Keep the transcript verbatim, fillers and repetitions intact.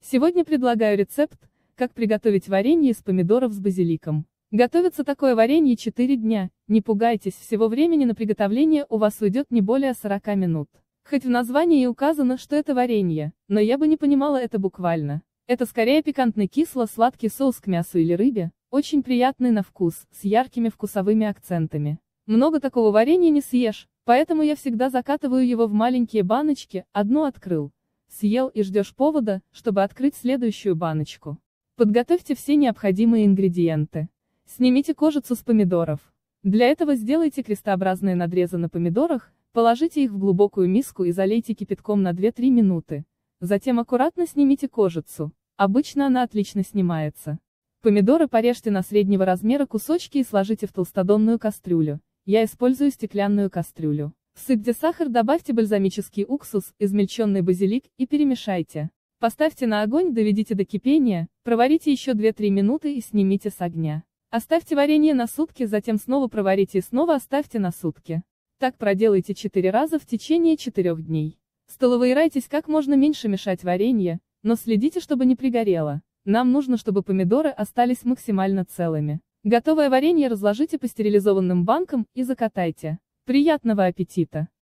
Сегодня предлагаю рецепт, как приготовить варенье из помидоров с базиликом. Готовится такое варенье четыре дня, не пугайтесь, всего времени на приготовление у вас уйдет не более сорока минут. Хоть в названии и указано, что это варенье, но я бы не понимала это буквально. Это скорее пикантный кисло-сладкий соус к мясу или рыбе, очень приятный на вкус, с яркими вкусовыми акцентами. Много такого варенья не съешь, поэтому я всегда закатываю его в маленькие баночки, одну открыл. Съел и ждешь повода, чтобы открыть следующую баночку. Подготовьте все необходимые ингредиенты. Снимите кожицу с помидоров. Для этого сделайте крестообразные надрезы на помидорах, положите их в глубокую миску и залейте кипятком на две-три минуты. Затем аккуратно снимите кожицу. Обычно она отлично снимается. Помидоры порежьте на среднего размера кусочки и сложите в толстодонную кастрюлю. Я использую стеклянную кастрюлю. Всыпьте сахар, добавьте бальзамический уксус, измельченный базилик и перемешайте. Поставьте на огонь, доведите до кипения, проварите еще две-три минуты и снимите с огня. Оставьте варенье на сутки, затем снова проварите и снова оставьте на сутки. Так проделайте четыре раза в течение четырёх дней. Старайтесь как можно меньше мешать варенье, но следите, чтобы не пригорело. Нам нужно, чтобы помидоры остались максимально целыми. Готовое варенье разложите по стерилизованным банкам и закатайте. Приятного аппетита!